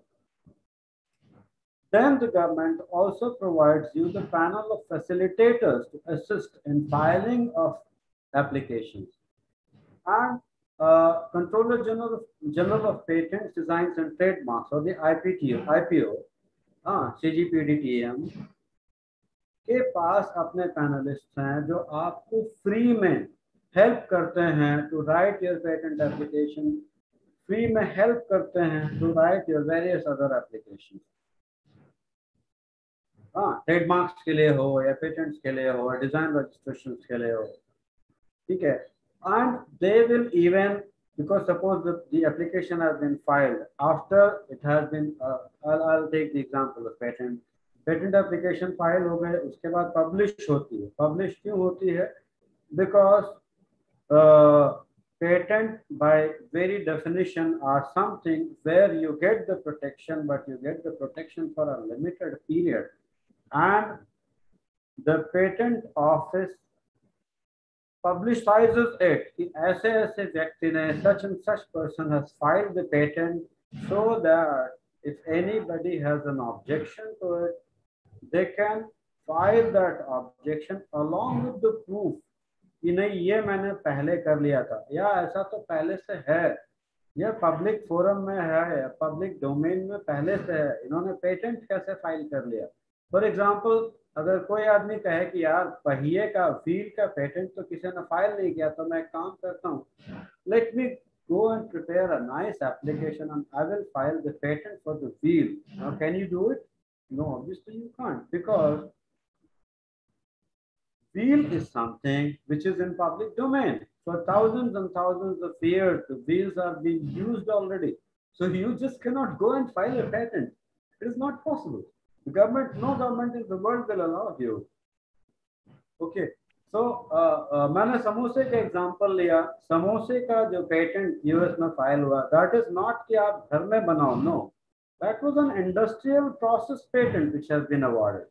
Then the government also provides you the panel of facilitators to assist in filing of applications. And uh, Controller General, General of Patents, Designs and Trademarks, or the I P T O, I P O, हाँ C G P D T M के पास अपने panelist हैं जो आपको free में help करते हैं to write your patent application, free में हेल्प करते हैं to write your various other application. हाँ, ट्रेडमार्क्स के लिए हो या पेटेंट्स के लिए हो, डिजाइन रजिस्ट्रेशन के लिए हो, ठीक है। And they will even, because suppose the, the application has been filed after it has been, uh, I'll, I'll take the example of patent. Patent application file हो गए, उसके बाद publish होती है। Publish क्यों होती है? Because uh, patent by very definition are something where you get the protection, but you get the protection for a limited period, and the patent office publicizes it कि ऐसे ऐसे व्यक्ति ने, such and such person has filed the patent, so that if anybody has an objection to it, they can file that objection along with the proof कि नहीं ये मैंने पहले कर लिया था, या ऐसा तो पहले से है, ये पब्लिक फोरम में है, पब्लिक डोमेन में पहले से है, इन्होंने पेटेंट कैसे फाइल कर लिया। फॉर एग्जाम्पल, अगर कोई आदमी कहे कि यार पहिए का व्हील का पेटेंट तो किसी ने फाइल नहीं किया, तो मैं काम करता हूँ, let me go and prepare a nice application and I will file the patent for the wheel. Now, can you do it? No, obviously you can't, because wheel is something which is in public domain. For thousands and thousands of years, the wheels are being used already. So you just cannot go and file a patent. It is not possible. The government, no government in the world will allow you. Okay. So uh, uh, मैंने समोसे का example लिया। समोसे का जो patent US में file हुआ, that is not कि आप घर में बनाओ, no. That was an industrial process patent which has been awarded.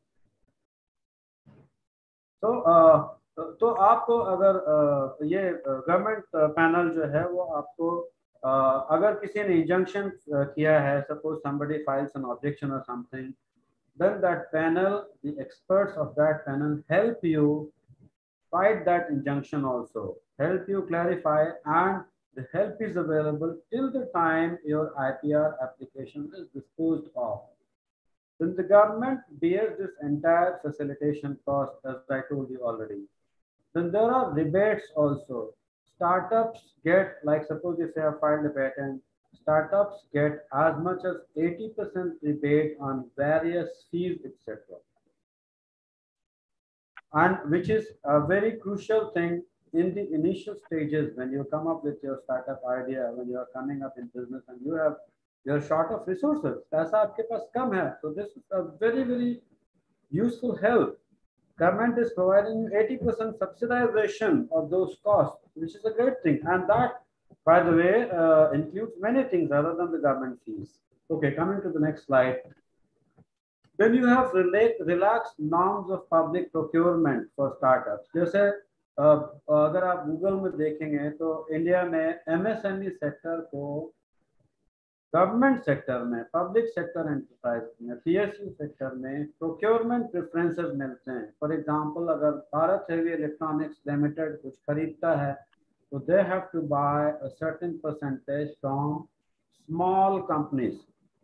तो uh, तो आपको अगर uh, ये गवर्नमेंट पैनल जो है वो आपको uh, अगर किसी ने इंजंक्शन किया है, suppose somebody files an objection or something, then that panel, the experts of that panel help you fight that injunction also, help you clarify, and the help is available till the time your I P R application is disposed of. Then the government bears this entire facilitation cost, as I told you already. Then there are rebates also. Startups get, like suppose if they have filed a patent, startups get as much as eighty percent rebate on various fees, et cetera. And which is a very crucial thing in the initial stages when you come up with your startup idea, when you are coming up in business and you have you're short of resources, पैसा आपके पास कम है, so this is a very very useful help. Government is providing you eighty percent subsidization of those costs, which is a great thing, and that, by the way, uh, includes many things other than the government fees. Okay, coming to the next slide. Then you have relaxed norms of public procurement for startups. जैसे अगर आप Google में देखेंगे तो India में MSME sector को government sector में, public sector enterprise में, पीएसयू सेक्टर में प्रोक्योरमेंट प्रेफरेंसेस मिलते हैं। फॉर एग्जांपल, अगर भारत हेवी इलेक्ट्रॉनिक्स लिमिटेड कुछ खरीदता है तो they have to buy a certain percentage from small companies,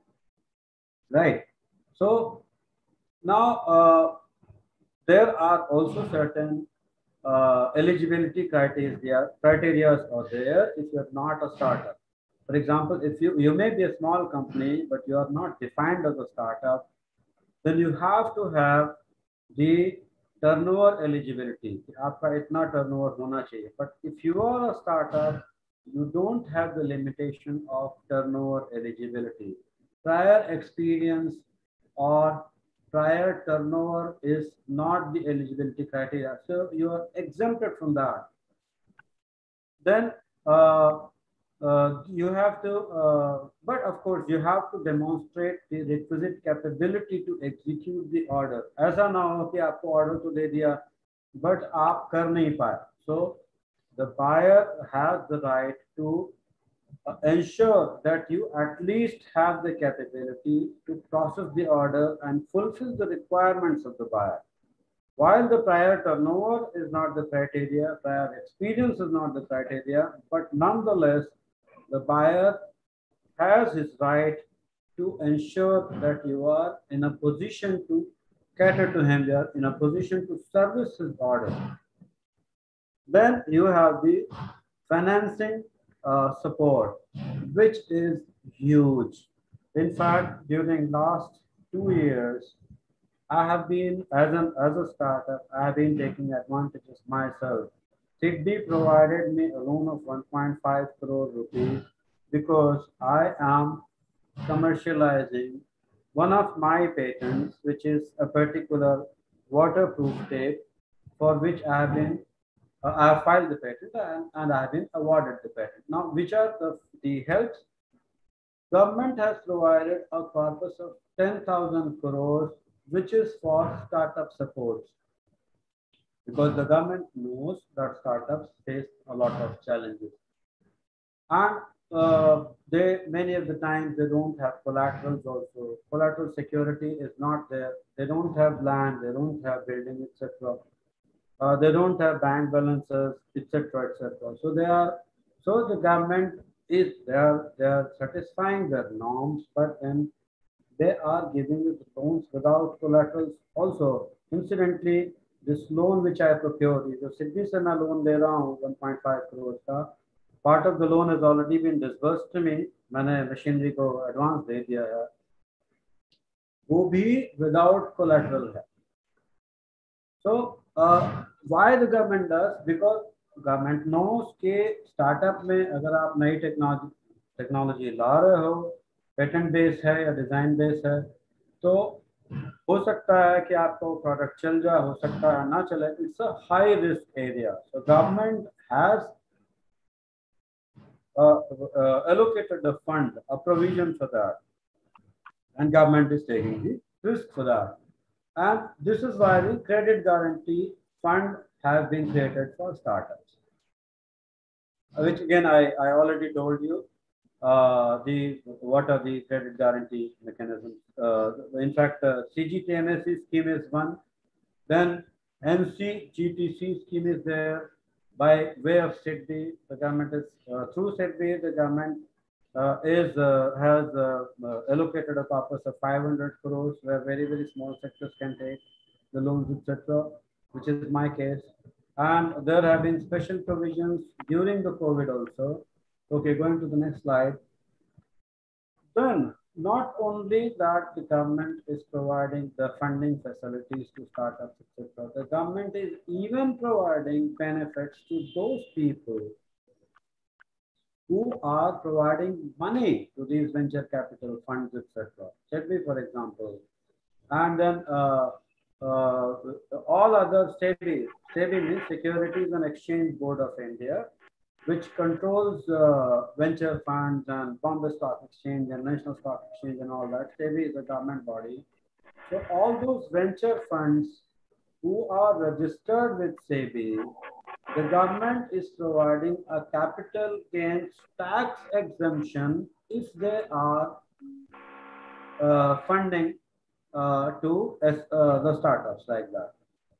right? So now uh, there are also certain uh, eligibility criteria criteria are there if you are not a startup. For example, if you you may be a small company but you are not defined as a startup, then you have to have the turnover eligibility. आपका इतना turnover होना चाहिए. But if you are a startup, you don't have the limitation of turnover eligibility. Prior experience or prior turnover is not the eligibility criteria, so you are exempted from that. Then uh, uh, you have to, uh, but of course you have to demonstrate the requisite capability to execute the order. ऐसा ना हो कि आपको order तो दे दिया, but आप कर नहीं पाए. So the buyer has the right to Uh, ensure that you at least have the capability to process the order and fulfill the requirements of the buyer. While the prior turnover is not the criteria, prior experience is not the criteria, but nonetheless, the buyer has his right to ensure that you are in a position to cater to him, you are in a position to service his order. Then you have the financing uh, support, which is huge. In fact, during last two years, I have been, as an as a startup, I have been taking advantages myself. SIDBI provided me a loan of one point five crore rupees because I am commercializing one of my patents, which is a particular waterproof tape, for which I have been uh, I have filed the patent and, and I have been awarded the patent. Now, which are the, the helps? Government has provided a corpus of ten thousand crores, which is for startup supports, because the government knows that startups face a lot of challenges. And uh, they, many of the times, they don't have collaterals also. Collateral security is not there. They don't have land, they don't have building, et cetera. Uh, they don't have bank balances, et cetera, et cetera. So they are, so the government is, they are, they are satisfying their norms, but then they are giving you loans without collaterals also. Incidentally, this loan which I procured is a SIDBI se main loan le raha hu one point five crores ka. Part of the loan has already been disbursed to me. मैंने machinery को advance दे दिया है. वो भी without collateral है. So uh, why the government does? Because government knows कि startup में अगर आप नई technology technology ला रहे हो, patent based है या design based है, तो हो सकता है कि आपको product चल जाए, हो सकता है ना चले. It's a high risk area. So government has uh, uh, allocated the fund, a provision for that, and government is taking the risk for that. And this is why the credit guarantee fund has been created for startups, which again I, I already told you uh, the what are the credit guarantee mechanisms. Uh, in fact, uh, C G T M S C scheme is one. Then N C G T C scheme is there by way of SIDBI. The government is uh, through SIDBI. The government uh, is uh, has uh, uh, allocated a corpus of five hundred crores, where very very small sectors can take the loans, et cetera, which is my case. And there have been special provisions during the COVID also. Okay, going to the next slide. Then, not only that the government is providing the funding facilities to startups, et cetera, the government is even providing benefits to those people who are providing money to these venture capital funds, et cetera. SEBI, for example, and then uh, uh, all other SEBI. SEBI means Securities and Exchange Board of India, which controls uh, venture funds and Bombay Stock Exchange and National Stock Exchange and all that. SEBI is a government body. So all those venture funds who are registered with SEBI, the government is providing a capital gains tax exemption if they are uh, funding uh, to uh, the startups like that.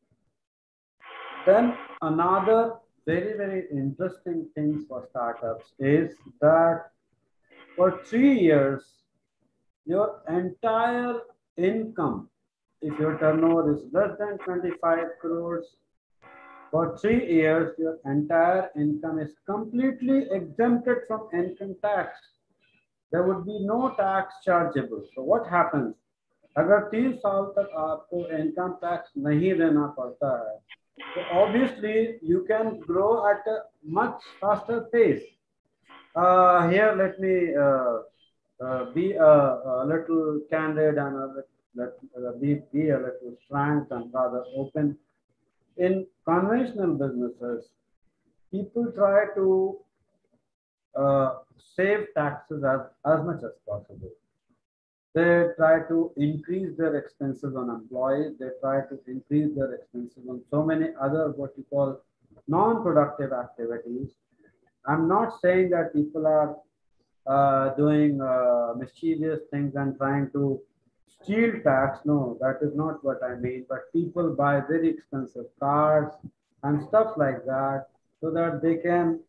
Then another very, very interesting things for startups is that for three years, your entire income, if your turnover is less than twenty-five crores, for three years, your entire income is completely exempted from income tax. There would be no tax chargeable. So what happens? अगर तीन साल तक आपको income tax नहीं देना पड़ता है, so obviously you can grow at a much faster pace. Uh, here, let me uh, uh, be a, a little candid and a, let, uh, be, be a little frank and rather open. In conventional businesses, people try to uh, save taxes as, as much as possible. They try to increase their expenses on employees. They try to increase their expenses on so many other what you call non-productive activities. I'm not saying that people are uh, doing uh, mischievous things and trying to steel tax. No, that is not what I mean. But people buy very expensive cars and stuff like that so that they can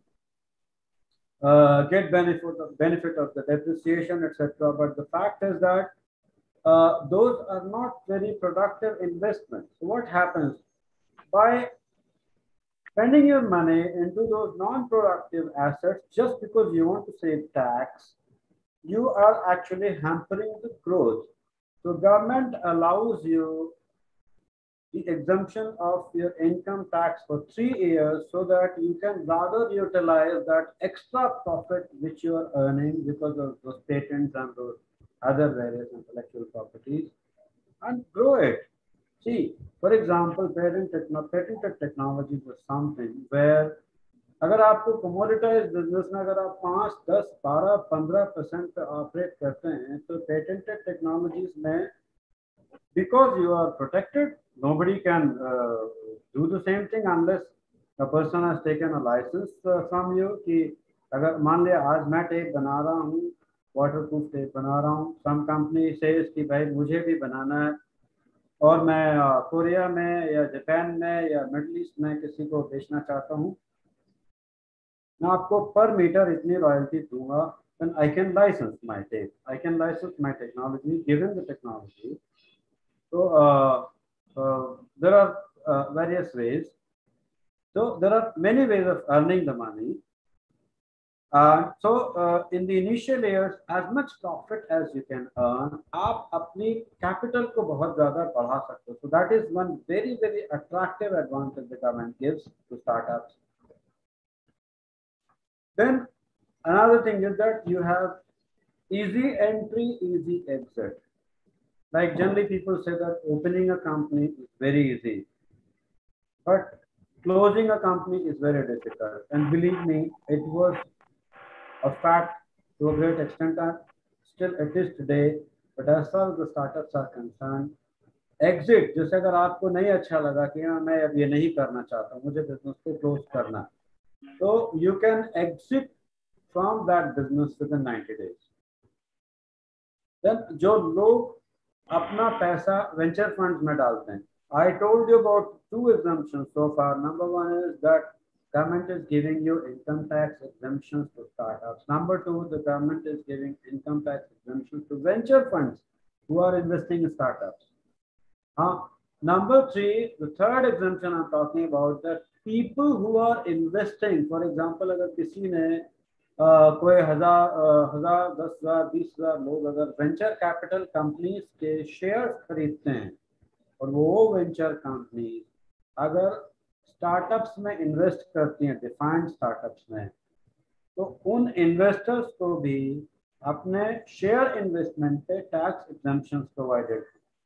uh, get benefit of, benefit of the depreciation, et cetera. But the fact is that uh, those are not very productive investments. So what happens by spending your money into those non-productive assets just because you want to save tax, you are actually hampering the growth. So government allows you the exemption of your income tax for three years so that you can rather utilize that extra profit which you are earning because of those patents and those other various intellectual properties and grow it. See, for example, patent techno patented technologies was something where अगर आपको commoditized business में अगर आप पाँच, दस, बारह, पंद्रह percent पे ऑपरेट करते हैं तो patented technologies में because you are protected, nobody can uh, do the same thing unless a person has taken a license uh, from you कि अगर मान लिया आज मैं टेप बना रहा हूँ waterproof टेप बना रहा हूँ some company says कि भाई मुझे भी बनाना है और मैं कोरिया में या जापान में या मिडिल ईस्ट में किसी को बेचना चाहता हूँ मैं आपको पर मीटर इतनी रॉयल्टी दूंगा then I can license my tape. I can license my technology given the technology. So uh, uh, there are uh, various ways. So there are many ways of earning the money. Uh, so uh, in the initial years, as much profit as you can earn, आप अपनी capital को बहुत ज़्यादा बढ़ा सकते हो. So that is one very very attractive advantage the government gives to startups. Then another thing is that you have easy entry, easy exit. Like generally people say that opening a company is very easy, but closing a company is very difficult. And believe me, it was a fact to a great extent, and still it is today. But as far as the startups are concerned, exit जैसे अगर आपको नहीं अच्छा लगा कि हाँ मैं अब ये नहीं करना चाहता, मुझे बिजनेस को क्लोज करना, तो you can exit from that business within ninety days. Then जो लोग अपना पैसा वेंचर फंड्स में डालते हैं, I told you about two exemptions so far. Number one is that government is giving you income tax exemptions to startups. Number two, the government is giving income tax exemptions to venture funds who are investing in startups. Uh, number three, the third exemption I'm talking about, that people who are investing, for example, अगर किसी ने uh, कोई हजार हजार दस हजार बीस हजार लोग अगर वेंचर कैपिटल कंपनीज के शेयर्स खरीदते हैं और वो वेंचर कंपनी अगर स्टार्टअप्स में इन्वेस्ट करती हैं, डिफाइंड स्टार्टअप्स में, तो उन इन्वेस्टर्स को भी अपने शेयर इन्वेस्टमेंट पे tax exemptions provided.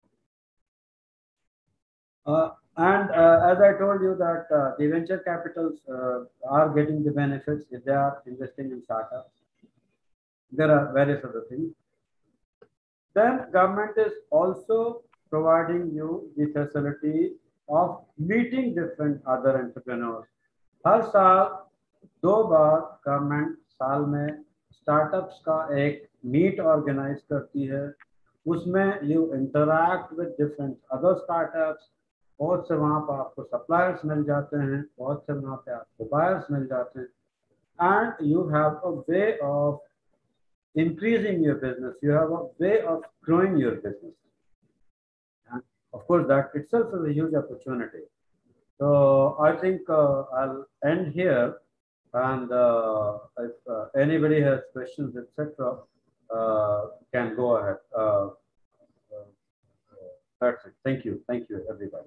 Uh, and uh, as I told you that uh, the venture capitals uh, are getting the benefits if they are investing in startups. There are various other things. Then government is also providing you the facility of meeting different other entrepreneurs. हर साल दो बार government साल में startups का एक meet organise करती है. उसमें you interact with different other startups. बहुत से वहाँ पर आपको सप्लायर्स मिल जाते हैं, बहुत से वहाँ पे आपको बायर्स मिल जाते हैं, and you have a way of increasing your business. You have a way of growing your business, and of course that itself is a huge opportunity. So I think uh, I'll end here, and uh, if uh, anybody has questions, et cetera, uh, can go ahead. Uh, uh, that's it. Thank you. Thank you, everybody.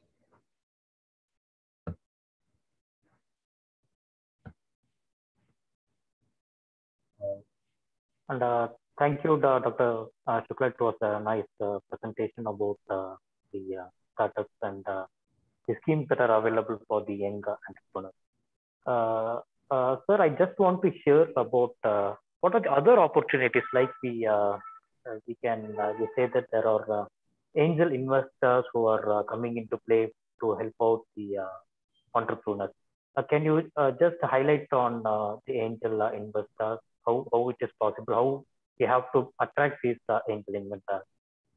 And uh, thank you, Doctor Uh, Shukla. It was a nice uh, presentation about uh, the uh, startups and uh, the schemes that are available for the young entrepreneurs. Uh, uh, sir, I just want to hear about uh, what are the other opportunities, like we uh, uh, we can uh, we say that there are uh, angel investors who are uh, coming into play to help out the uh, entrepreneurs. Uh, can you uh, just highlight on uh, the angel uh, investors? How, how it is possible, how you have to attract these uh, angel investors?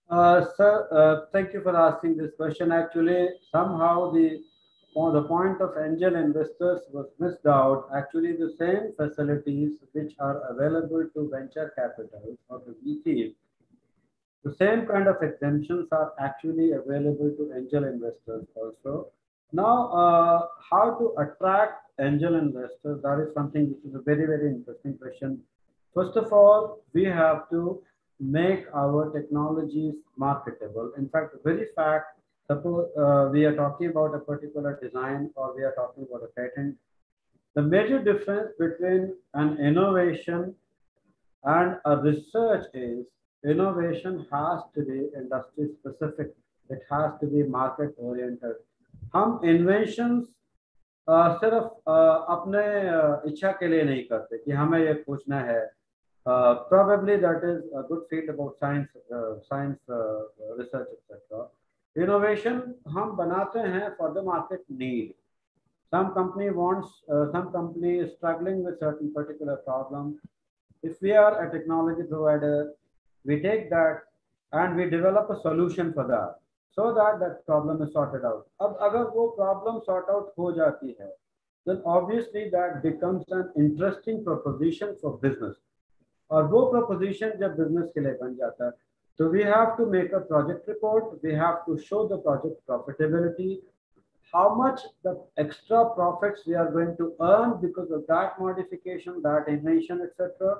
Uh, sir, uh, thank you for asking this question. Actually, somehow the on the point of angel investors was missed out. Actually, the same facilities which are available to venture capital or to V Cs, the same kind of exemptions are actually available to angel investors also. Now, uh, how to attract angel investors? That is something which is a very, very interesting question. First of all, we have to make our technologies marketable. In fact, the very fact, suppose uh, we are talking about a particular design or we are talking about a patent, the major difference between an innovation and a research is innovation has to be industry specific. It has to be market oriented. हम inventions uh, सिर्फ uh, अपने uh, इच्छा के लिए नहीं करते कि हमें ये पूछना है. Uh, probably that is a good field about science, uh, science uh, research, et cetera. Innovation हम बनाते हैं for the market need. Some company wants, uh, some company is struggling with certain particular problem. If we are a technology provider, we take that and we develop a solution for that so that that problem is sorted out. अब अगर वो problem sort out हो जाती है, then obviously that becomes an interesting proposition for business. और वो proposition जब business के लिए बन जाता है, so we have to make a project report. We have to show the project profitability, how much the extra profits we are going to earn because of that modification, that invention, et cetera.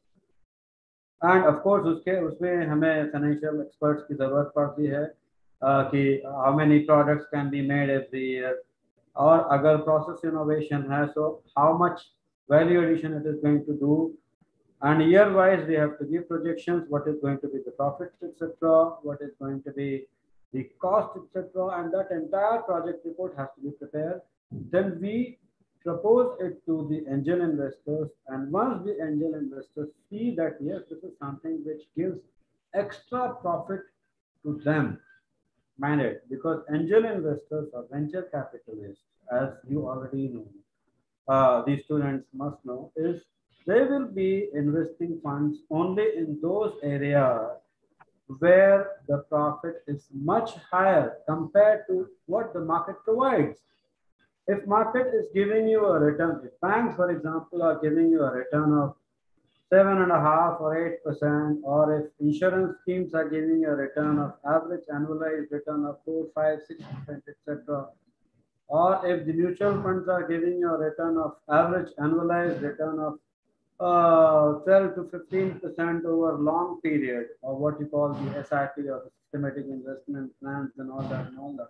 And of course, उसके उसमें हमें financial experts की ज़रूरत पड़ती है uh, कि how many products can be made every year. और अगर process innovation है, so how much value addition it is going to do. And year-wise, we have to give projections, what is going to be the profits, et cetera, what is going to be the cost, et cetera, and that entire project report has to be prepared. Then we propose it to the angel investors, and once the angel investors see that yes, this is something which gives extra profit to them, mandate, because angel investors or venture capitalists, as you already know, uh, these students must know, is they will be investing funds only in those areas where the profit is much higher compared to what the market provides. If market is giving you a return, if banks, for example, are giving you a return of seven and a half or eight percent, or if insurance schemes are giving you a return of average annualized return of four, five, six percent, et cetera, or if the mutual funds are giving you a return of average annualized return of uh, twelve to fifteen percent over long period, or what you call the S I P or the systematic investment plans and all that and all that.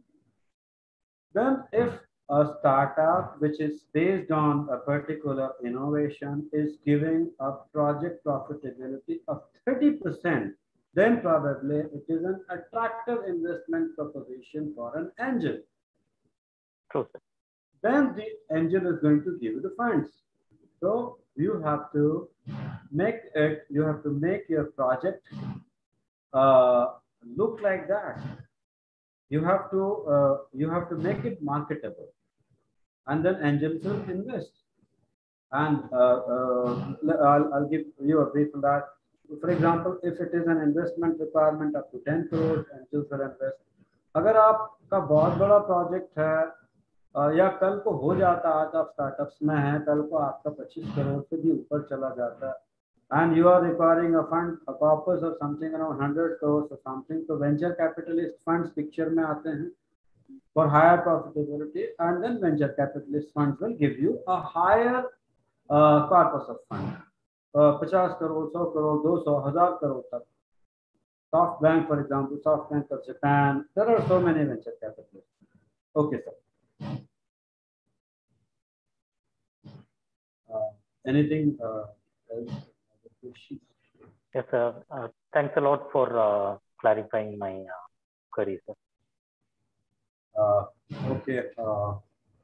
Then if a startup which is based on a particular innovation is giving a project profitability of thirty percent, then probably it is an attractive investment proposition for an angel. True, sir. Then the angel is going to give you the funds. So you have to make it, you have to make your project uh, look like that. You have to, uh, you have to make it marketable, and then angels will invest. And uh, uh, I'll, I'll give you a brief on that. For example, if it is an investment requirement up to ten crores, angels will invest. अगर आपका बहुत बड़ा project है, या कल को हो जाता, आज आप स्टार्टअप्स में हैं, कल को आपका पच्चीस करोड़ से भी ऊपर चला जाता है, and you are requiring a fund, a corpus of something around one hundred crores or something, so venture capitalist funds picture में आते हैं for higher profitability, and then venture capitalist funds will give you a higher uh, corpus of fund, uh, fifty crore, one hundred crore, two hundred, one thousand crore तक. SoftBank, for example, SoftBank of Japan, there are so many venture capitalists. Okay, sir. Uh, anything uh, else? Yes, sir. Uh, thanks a lot for uh, clarifying my uh, query, sir. Uh, okay. Uh,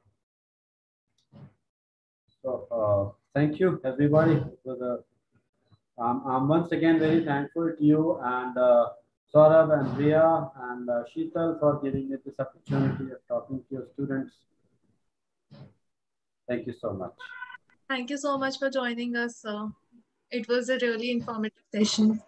so, uh, thank you, everybody. For the, um, I'm once again very thankful to you and uh, Saurabh and Riya and uh, Sheetal for giving me this opportunity of talking to your students. Thank you so much. Thank you so much for joining us, sir. It was a really informative session.